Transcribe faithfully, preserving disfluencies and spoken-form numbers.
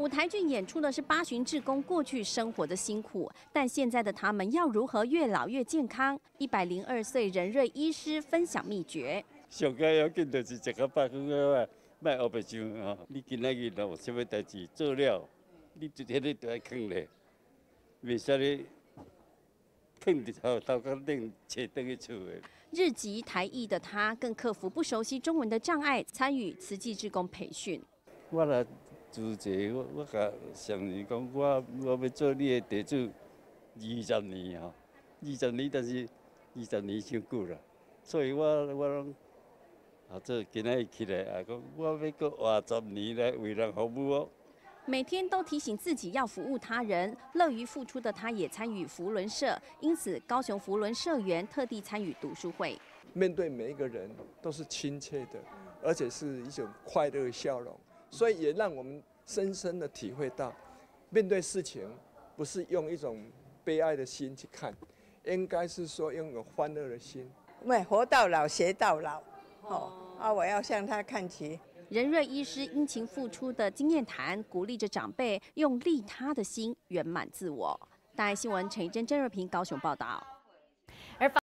舞台剧演出的是八旬志工过去生活的辛苦，但现在的他们要如何越老越健康？一百零二岁任瑞医师分享秘诀： 上加要紧就是食较饱，去个卖黑白伤吼。你今仔日若有啥物代志做了，你一天你都要囥咧，袂使你囥伫头头壳顶坐倒去厝诶。 日籍台裔的他，更克服不熟悉中文的障碍，参与慈济志工培训。 我来主持，我我甲上人讲，我我要做你的地主二十年吼，二十年，但是二十年伤久啦，所以我我拢啊做今仔日起来啊，讲我要搁活十年来为人服务哦。 每天都提醒自己要服务他人，乐于付出的他也参与扶轮社，因此高雄扶轮社员特地参与读书会。 面对每一个人都是亲切的，而且是一种快乐的笑容，所以也让我们深深的体会到，面对事情不是用一种悲哀的心去看，应该是说用有欢乐的心。 喂，活到老学到老，哦啊，我要向他看齐。 任瑞医师殷勤付出的经验谈，鼓励着长辈用利他的心圆满自我。大爱新闻陈怡贞、郑瑞平高雄报道。